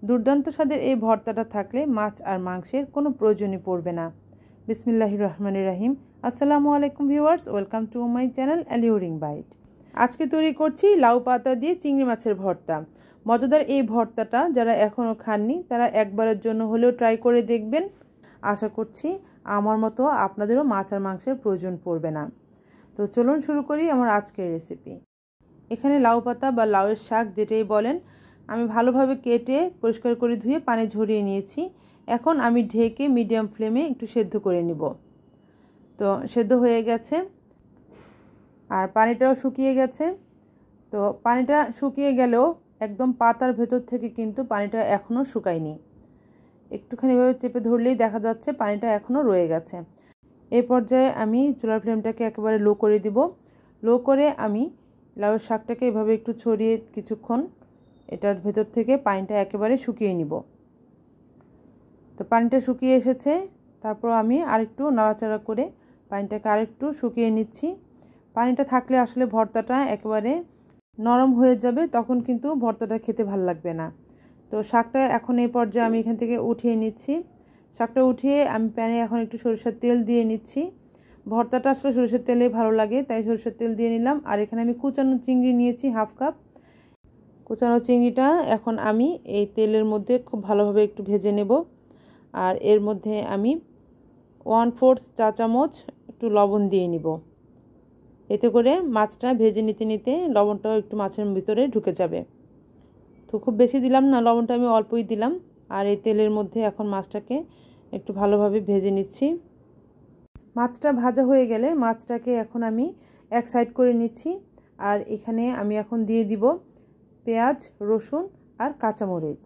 দুর্দান্ত স্বাদের এই ভর্তাটা থাকলে মাছ আর মাংসের কোনো প্রয়োজনই পড়বে না। বিসমিল্লাহির রহমানির রহিম। আসসালামু আলাইকুম viewers, welcome to my channel alluring bite. আজকে তৈরি করছি লাউ পাতা দিয়ে চিংড়ি মাছের ভর্তা। মজাদার এই ভর্তাটা যারা এখনও খাননি তারা একবারের জন্য হলেও ট্রাই করে দেখবেন। আশা করছি আমার মতো আপনাদেরও মাছ আর মাংসের প্রয়োজন পড়বে না। তো চলুন শুরু করি আমার আজকের রেসিপি। এখানে লাউ পাতা বা লাউয়ের শাক যেটাই বলেন আমি ভালোভাবে কেটে পরিষ্কার করে ধুয়ে পানি ঝরিয়ে নিয়েছি। এখন আমি ঢেকে মিডিয়াম ফ্লেমে একটু সেদ্ধ করে নিব। তো সেদ্ধ হয়ে গেছে আর পানিটাও শুকিয়ে গেছে। তো পানিটা শুকিয়ে গেলেও একদম পাতার ভেতর থেকে কিন্তু পানিটা এখনও শুকায়নি। একটুখানি এভাবে চেপে ধরলেই দেখা যাচ্ছে পানিটা এখনও রয়ে গেছে। এই পর্যায়ে আমি চুলার ফ্লেমটাকে একেবারে লো করে দিব। লো করে আমি লাউয়ের শাকটাকে এভাবে একটু ছড়িয়ে কিছুক্ষণ এটার ভেতর থেকে পানিটা একেবারে শুকিয়ে নিব। তো পানিটা শুকিয়ে এসেছে, তারপর আমি আরেকটু নাড়াচাড়া করে পানিটাকে আরেকটু শুকিয়ে নিচ্ছি। পানিটা থাকলে আসলে ভর্তাটা একেবারে নরম হয়ে যাবে, তখন কিন্তু ভর্তাটা খেতে ভালো লাগবে না। তো শাকটা এখন এই পর্যায়ে আমি এখান থেকে উঠিয়ে নিচ্ছি। শাকটা উঠিয়ে আমি প্যানে এখন একটু সরিষার তেল দিয়ে নিচ্ছি। ভর্তাটা আসলে সরিষার তেলেই ভালো লাগে, তাই সরিষার তেল দিয়ে নিলাম। আর এখানে আমি কুচানো চিংড়ি নিয়েছি হাফ কাপ। কুচানো চিংড়িটা এখন আমি এই তেলের মধ্যে খুব ভালোভাবে একটু ভেজে নেব। আর এর মধ্যে আমি 1/4 চা চামচ একটু লবণ দিয়ে নিব। এতে করে মাছটা ভেজে নিতে নিতে লবণটাও একটু মাছের ভিতরে ঢুকে যাবে। তো খুব বেশি দিলাম না, লবণটা আমি অল্পই দিলাম। আর এই তেলের মধ্যে এখন মাছটাকে একটু ভালোভাবে ভেজে নিচ্ছি। মাছটা ভাজা হয়ে গেলে মাছটাকে এখন আমি এক সাইড করে নিচ্ছি। আর এখানে আমি এখন দিয়ে দিব পেঁয়াজ, রসুন আর কাঁচামরিচ।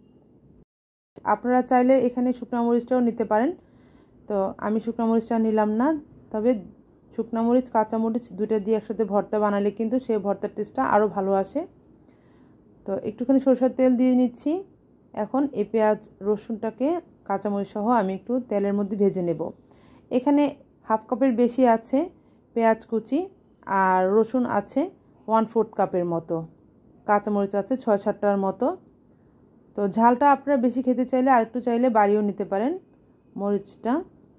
আপনারা চাইলে এখানে শুকনো মরিচটাও নিতে পারেন। তো আমি শুকনো মরিচটা নিলাম না, তবে শুকনো মরিচ কাঁচামরিচ দুটো দিয়ে একসাথে ভর্তা বানালে কিন্তু সেই ভর্তার টেস্টটা আরও ভালো আসে। তো একটুখানি সরষের তেল দিয়ে নিচ্ছি। এখন এই পেঁয়াজ রসুনটাকে কাঁচামরিচ সহ আমি একটু তেলের মধ্যে ভেজে নেব। এখানে হাফ কাপের বেশি আছে পেঁয়াজ কুচি, আর রসুন আছে 1/4 কাপের মতো, কাঁচামরিচ আছে 6-7টার মতো। তো ঝালটা আপনারা বেশি খেতে চাইলে আরেকটু চাইলে বাড়িয়েও নিতে পারেন মরিচটা।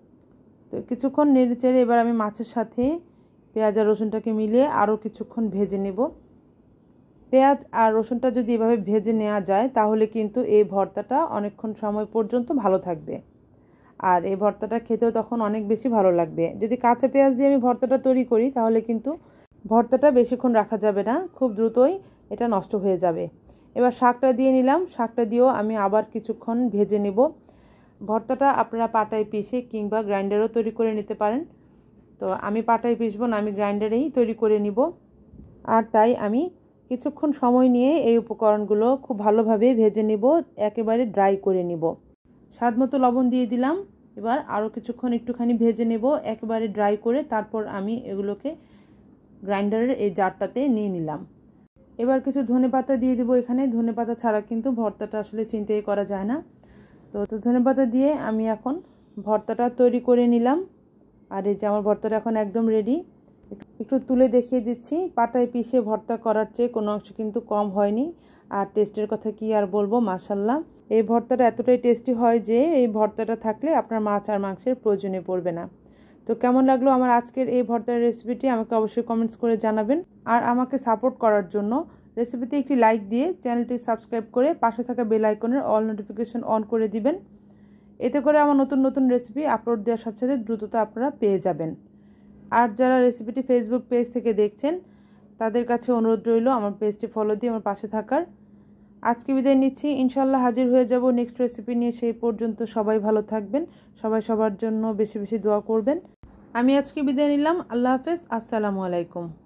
তো কিছুক্ষণ নেড়ে চেড়ে এবার আমি মাছের সাথে পেঁয়াজ আর রসুনটাকে মিলিয়ে আরও কিছুক্ষণ ভেজে নেব। পেঁয়াজ আর রসুনটা যদি এভাবে ভেজে নেওয়া যায় তাহলে কিন্তু এই ভর্তাটা অনেকক্ষণ সময় পর্যন্ত ভালো থাকবে। আর এই ভর্তাটা খেতেও তখন অনেক বেশি ভালো লাগবে। যদি কাঁচা পেঁয়াজ দিয়ে আমি ভর্তাটা তৈরি করি তাহলে কিন্তু ভর্তাটা বেশিক্ষণ রাখা যাবে না, খুব দ্রুতই এটা নষ্ট হয়ে যাবে। এবার শাকটা দিয়ে নিলাম। শাকটা দিয়েও আমি আবার কিছুক্ষণ ভেজে নেব। ভর্তাটা আপনারা পাটায় পিষে কিংবা গ্রাইন্ডারও তৈরি করে নিতে পারেন। তো আমি পাটায় পিষবো না, আমি গ্রাইন্ডারেই তৈরি করে নিব। আর তাই আমি কিছুক্ষণ সময় নিয়ে এই উপকরণগুলো খুব ভালোভাবে ভেজে নেব, একেবারে ড্রাই করে নিব। স্বাদ মতো লবণ দিয়ে দিলাম। এবার আরও কিছুক্ষণ একটুখানি ভেজে নেব একেবারে ড্রাই করে। তারপর আমি এগুলোকে গ্রাইন্ডারের এই জারটাতে নিয়ে নিলাম। এবার কিছু ধনেপাতা দিয়ে দেবো। এখানে ধনেপাতা ছাড়া কিন্তু ভর্তাটা আসলে চিন্তাই করা যায় না। তো ধনেপাতা দিয়ে আমি এখন ভর্তাটা তৈরি করে নিলাম। আর এই যে আমার ভর্তাটা এখন একদম রেডি। একটু তুলে দেখিয়ে দিচ্ছি। পাটায় পিষে ভর্তা করার চেয়ে কোনো অংশ কিন্তু কম হয়নি। আর টেস্টের কথা কি আর বলবো, মাশাল্লাহ। এই ভর্তাটা এতটাই টেস্টি হয় যে এই ভর্তাটা থাকলে আপনার মাছ আর মাংসের প্রয়োজনে পড়বে না। তো কেমন লাগলো আমার আজকের এই ভর্তার রেসিপিটি আমাকে অবশ্যই কমেন্টস করে জানাবেন। আর আমাকে সাপোর্ট করার জন্য রেসিপিতে একটি লাইক দিয়ে চ্যানেলটি সাবস্ক্রাইব করে পাশে থাকা বেল আইকনের অল নোটিফিকেশন অন করে দিবেন। এতে করে আমার নতুন নতুন রেসিপি আপলোড দেওয়ার সাথে সাথে দ্রুততা আপনারা পেয়ে যাবেন। আর যারা রেসিপিটি ফেসবুক পেজ থেকে দেখছেন তাদের কাছে অনুরোধ রইল আমার পেজটি ফলো দিয়ে আমার পাশে থাকার। আজকে বিদায় নিচ্ছি, ইনশাল্লাহ হাজির হয়ে যাব নেক্সট রেসিপি নিয়ে। সেই পর্যন্ত সবাই ভালো থাকবেন, সবাই সবার জন্য বেশি বেশি দোয়া করবেন। আমি আজকে বিদায় নিলাম। আল্লাহ হাফেজ, আসসালামু আলাইকুম।